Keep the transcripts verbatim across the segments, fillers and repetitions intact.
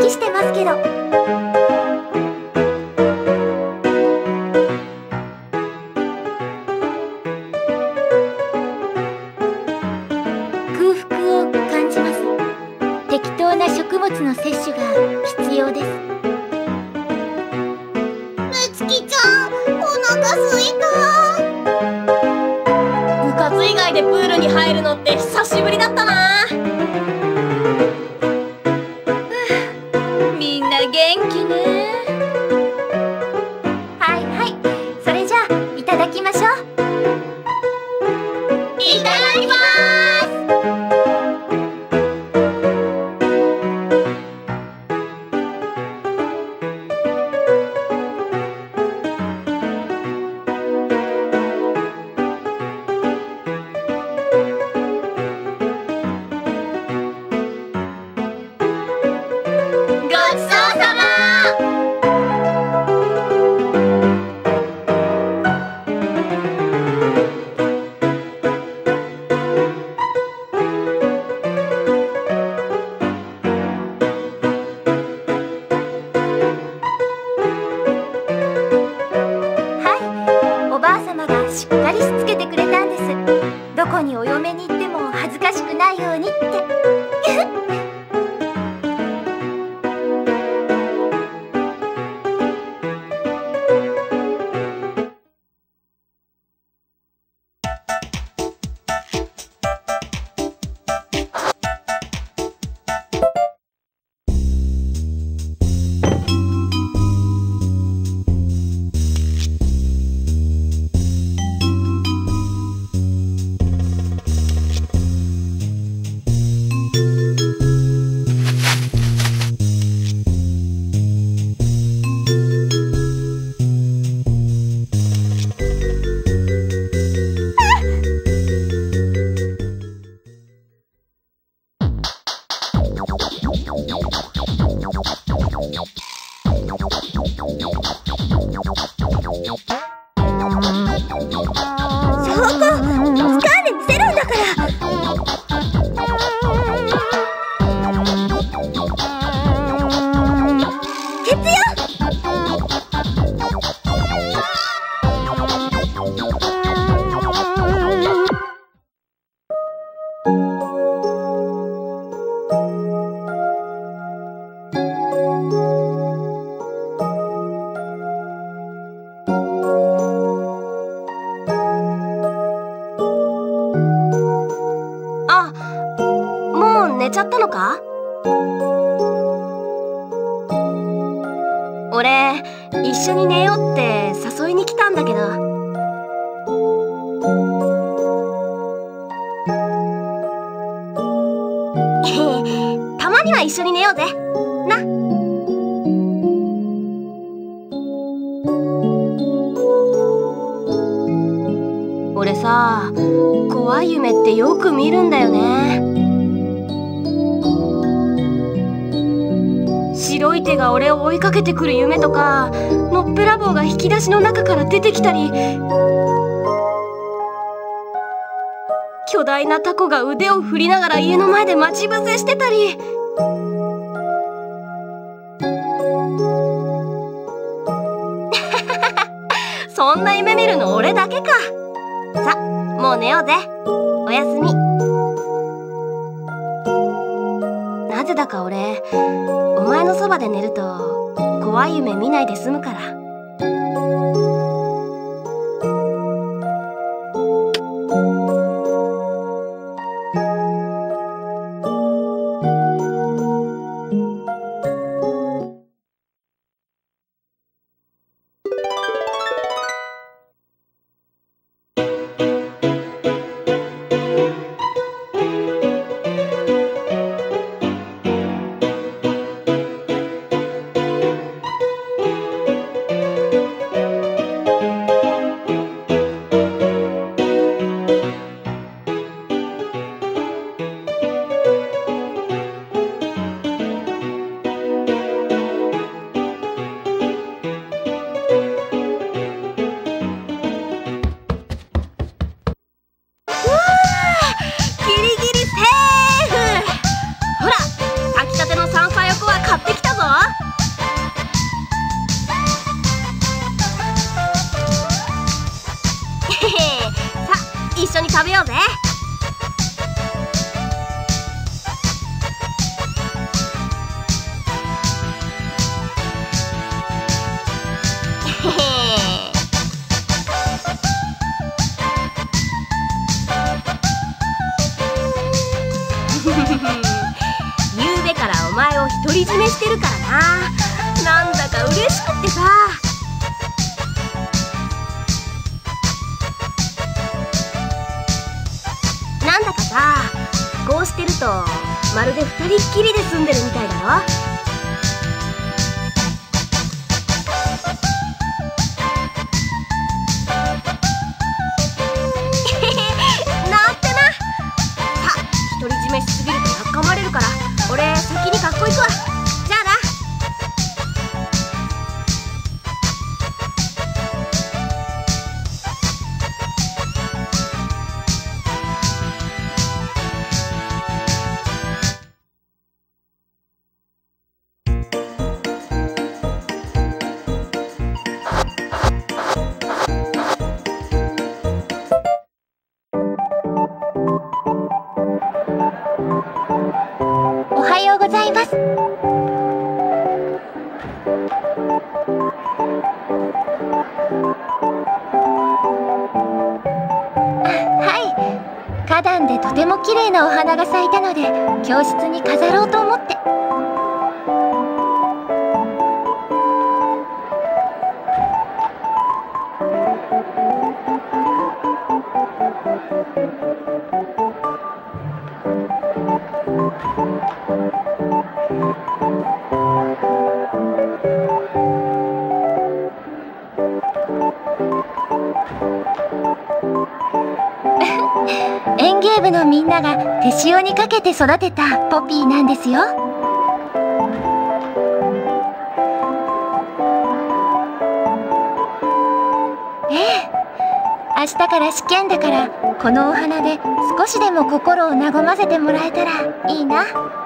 りしてますけど。空腹を感じます。適当な食物の摂取が必要です。 むつきちゃん、お腹すいた。 部活以外でプールに入るのって久しぶりだったな。みんな元気ね。 はいはい、それじゃあいただきましょう。 いただきます。 しっかりしつけてくれたんです。どこにお嫁に行っても恥ずかしくないようにって。 寝ちゃったのか？俺、一緒に寝ようって誘いに来たんだけど。たまには一緒に寝ようぜ。な。俺さ、怖い夢ってよく見るんだよね。白い手が俺を追いかけてくる夢とか、のっぺらぼうが引き出しの中から出てきたり、巨大なタコが腕を振りながら家の前で待ち伏せしてたり。そんな夢見るの俺だけか。さ、もう寝ようぜ。おやすみ。なぜだか俺、お前のそばで寝ると怖い夢見ないで済むから。 緒に食べようぜ。ゆうべからお前を独り占めしてるからな。なんだか嬉しくってさ。なんだかさ、こうしてるとまるで二人っきりで住んでるみたいだろ。なんてな。さあ、独り占めしすぎるとやっかまれるから、俺先に学校行くわ。じゃあな。 おはようございます。はい、花壇でとても綺麗なお花が咲いたので教室に飾ろうと思って。園芸部のみんなが手塩にかけて育てたポピーなんですよ。ええ、明日から試験だから、このお花で少しでも心を和ませてもらえたらいいな。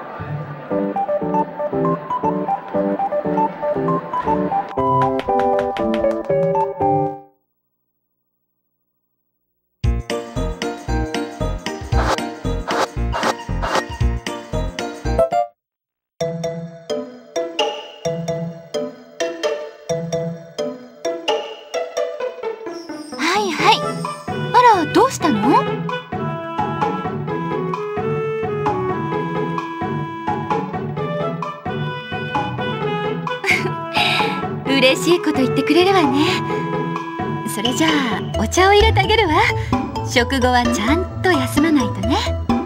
はいはい。あら、どうしたの？嬉しいこと言ってくれるわね。それじゃあお茶を入れてあげるわ。食後はちゃんと休まないとね。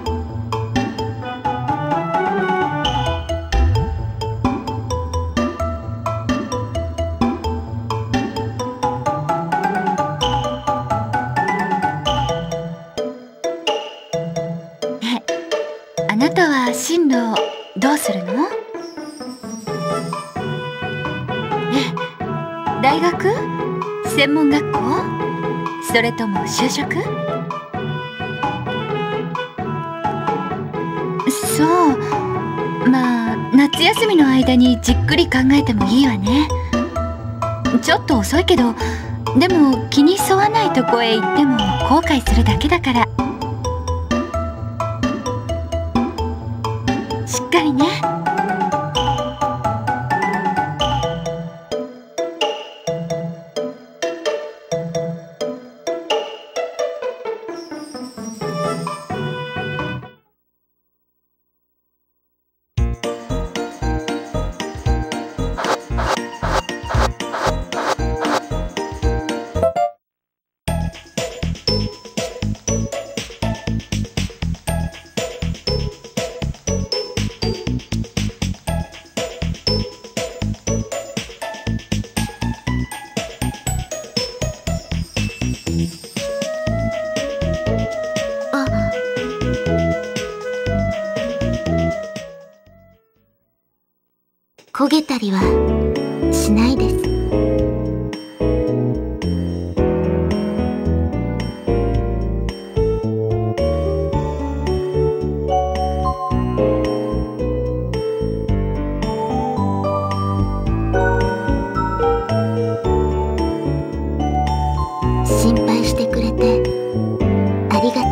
ねえ、あなたは進路どうするの？大学？専門学校？それとも就職？そう。まあ夏休みの間にじっくり考えてもいいわね。ちょっと遅いけど、でも気に沿わないとこへ行っても後悔するだけだから。しっかりね。焦げたりはしないです。心配してくれてありがとう。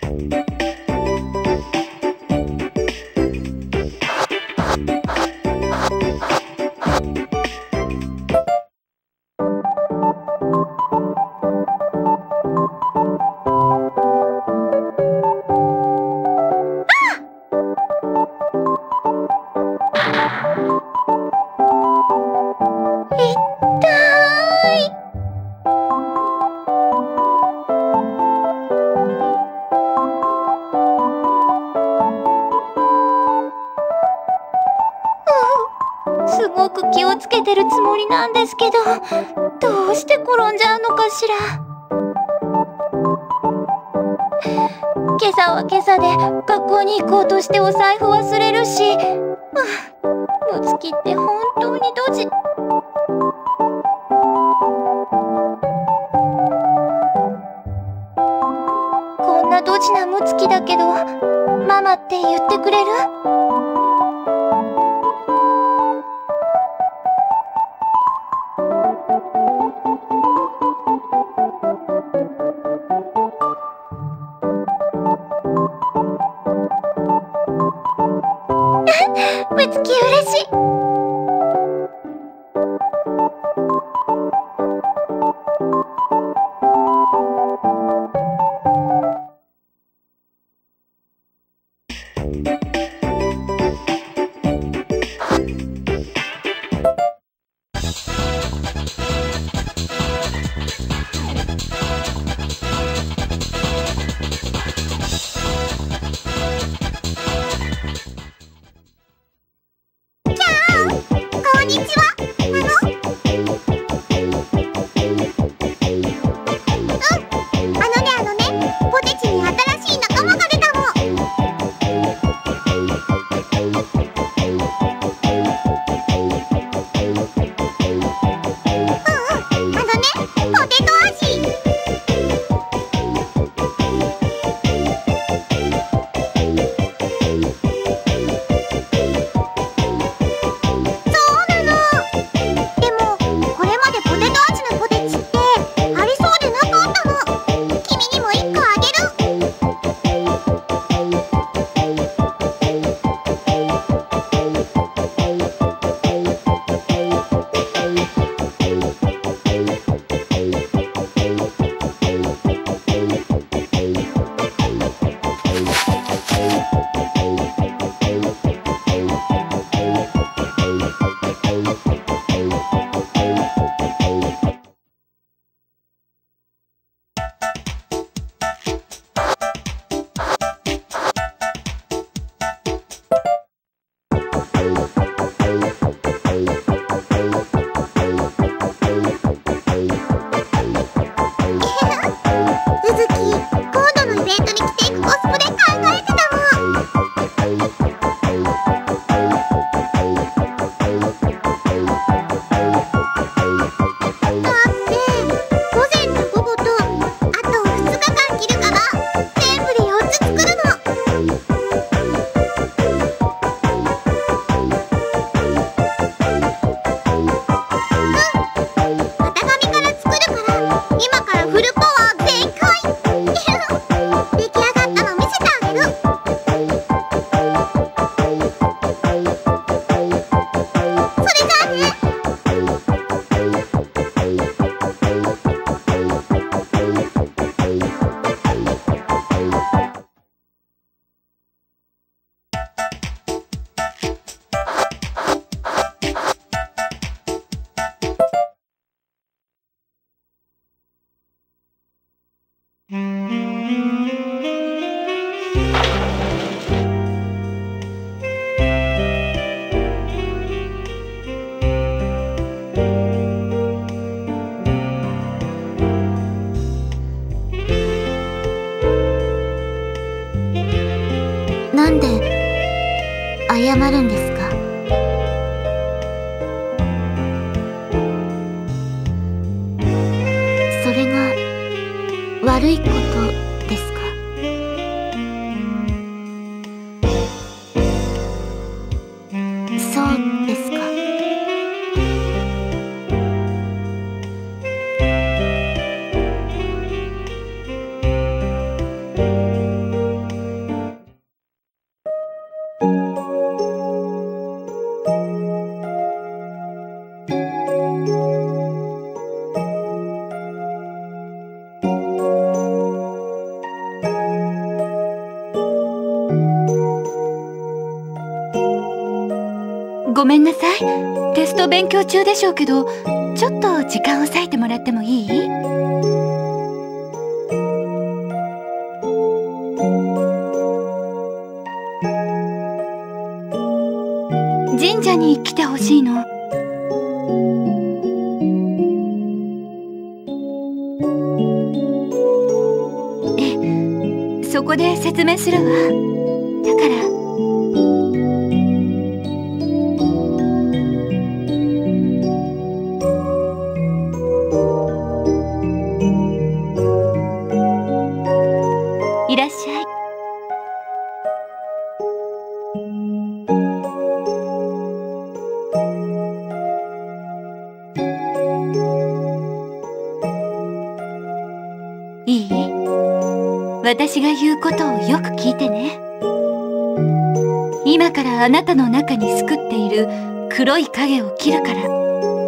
すごく気をつけてるつもりなんですけど、どうして転んじゃうのかしら。今朝は今朝で学校に行こうとしてお財布忘れるし、むつきって本当にドジ。こんなドジなむつきだけどママって言ってくれる？むつき嬉しい。 こんにちは。あのうんあのねあのねポテチに新しい仲間が出たの。うんうんあのねポテト味。なんで謝るんですか？それが悪いことですか？そうですか。 ごめんなさい。テスト勉強中でしょうけど、ちょっと時間を割いてもらってもいい？神社に来てほしいの。え、そこで説明するわ。だから。いらっしゃい。いい？私が言うことをよく聞いてね。今からあなたの中に巣くっている黒い影を切るから。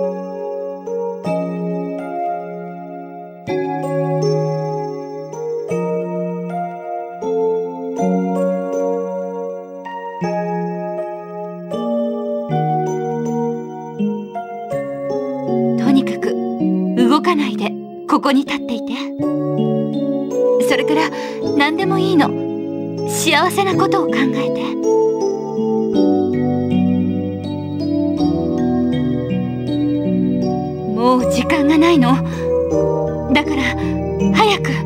とにかく動かないでここに立っていて。それから何でもいいの。幸せなことを考えて。もう時間がないの。だから早く。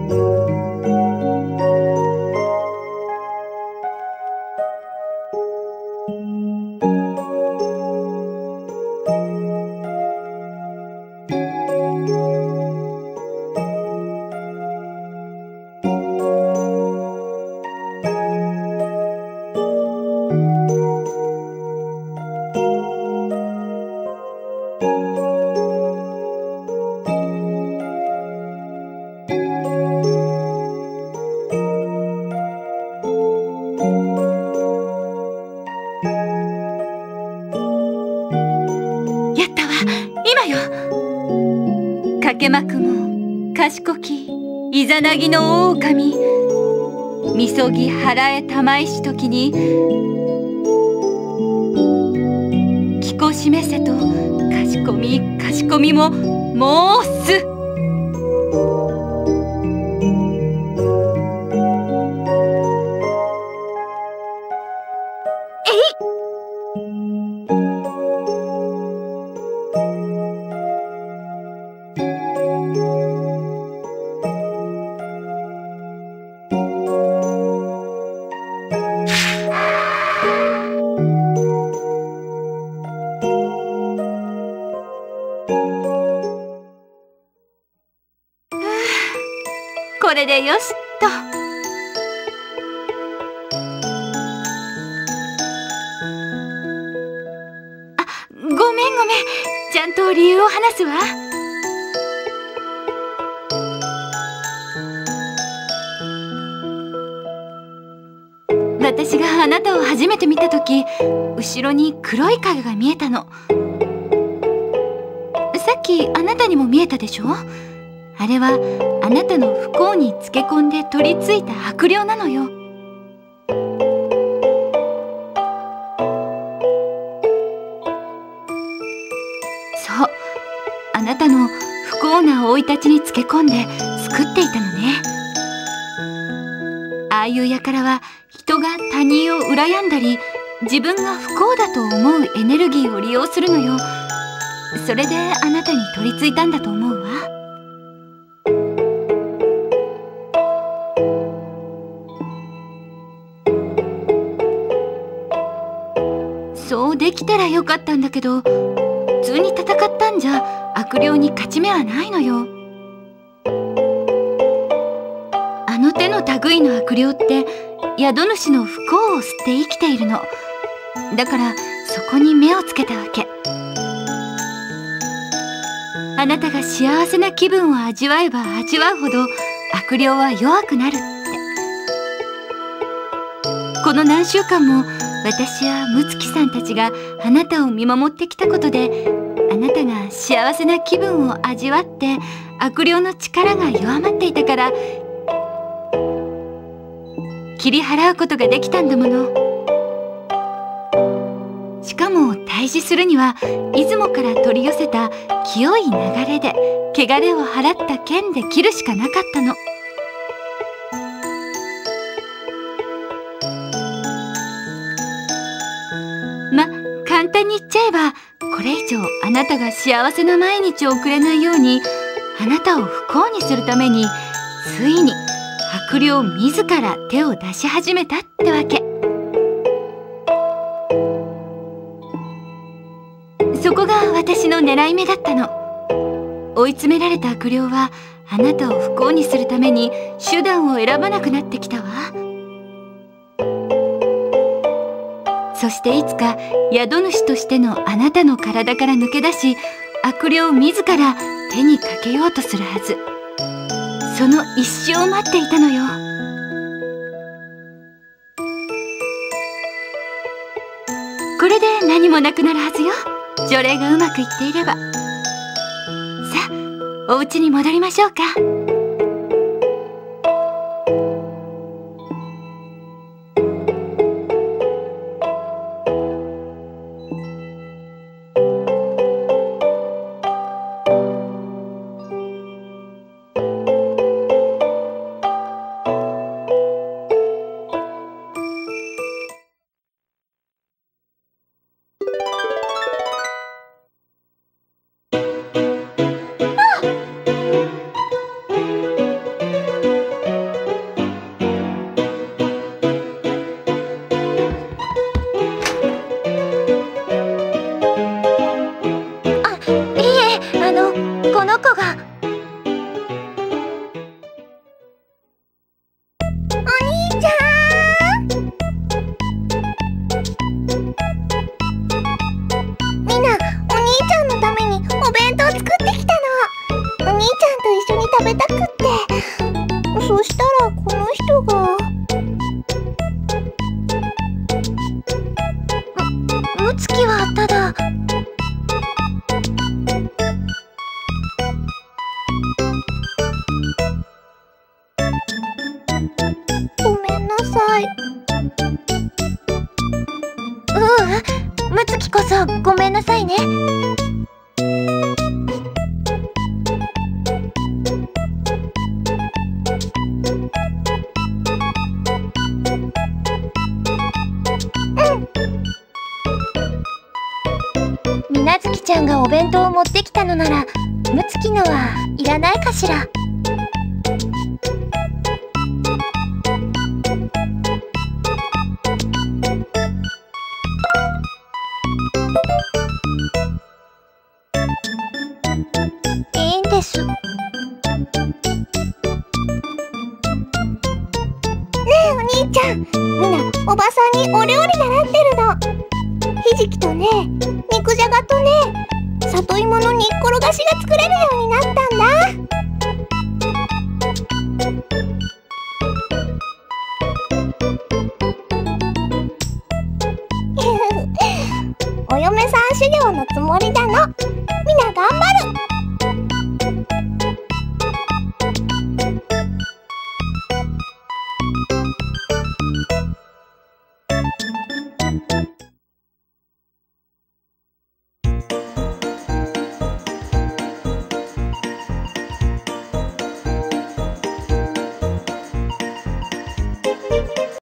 今よ。かけまくも賢きイザナギの狼、みそぎ腹へ玉石時にきこ示せとかしこみかしこみも申す。これでよしっと。あ、ごめんごめん。ちゃんと理由を話すわ。私があなたを初めて見たとき、後ろに黒い影が見えたの。さっきあなたにも見えたでしょ？あれはあなたの不幸につけ込んで取り付いた悪霊なのよ。そう、あなたの不幸な生い立ちにつけ込んで救っていたのね。ああいう輩は人が他人を羨んだり自分が不幸だと思うエネルギーを利用するのよ。それであなたに取り付いたんだと思うわ。そうできたらよかったんだけど、普通に戦ったんじゃ悪霊に勝ち目はないのよ。あの手の類の悪霊って宿主の不幸を吸って生きているの。だからそこに目をつけたわけ。あなたが幸せな気分を味わえば味わうほど悪霊は弱くなるって。この何週間も私や睦月さんたちがあなたを見守ってきたことで、あなたが幸せな気分を味わって悪霊の力が弱まっていたから切り払うことができたんだもの。しかも大退治するには出雲から取り寄せた清い流れで汚れを払った剣で切るしかなかったの。ま、簡単に言っちゃえば、これ以上あなたが幸せな毎日を送れないように、あなたを不幸にするためについに悪霊自ら手を出し始めたってわけ。そこが私の狙い目だったの。追い詰められた悪霊はあなたを不幸にするために手段を選ばなくなってきたわ。そしていつか宿主としてのあなたの体から抜け出し、悪霊自ら手にかけようとするはず。その一生を待っていたのよ。これで何もなくなるはずよ。除霊がうまくいっていれば。さあ、お家に戻りましょうか。 食べたくって。そしたらこの人がむ、むつきはただごめんなさい。ううん、むつきこそごめんなさいね。みなずきちゃんがお弁当を持ってきたのなら、むつきのはいらないかしら。いいんです。ねえお兄ちゃん、みなおばさんにお料理習ってるの。ひじきとね、肉じゃがとね、里芋の煮っころがしが作れるようになったんだ。お嫁さん修行のつもりだの。みんな頑張る。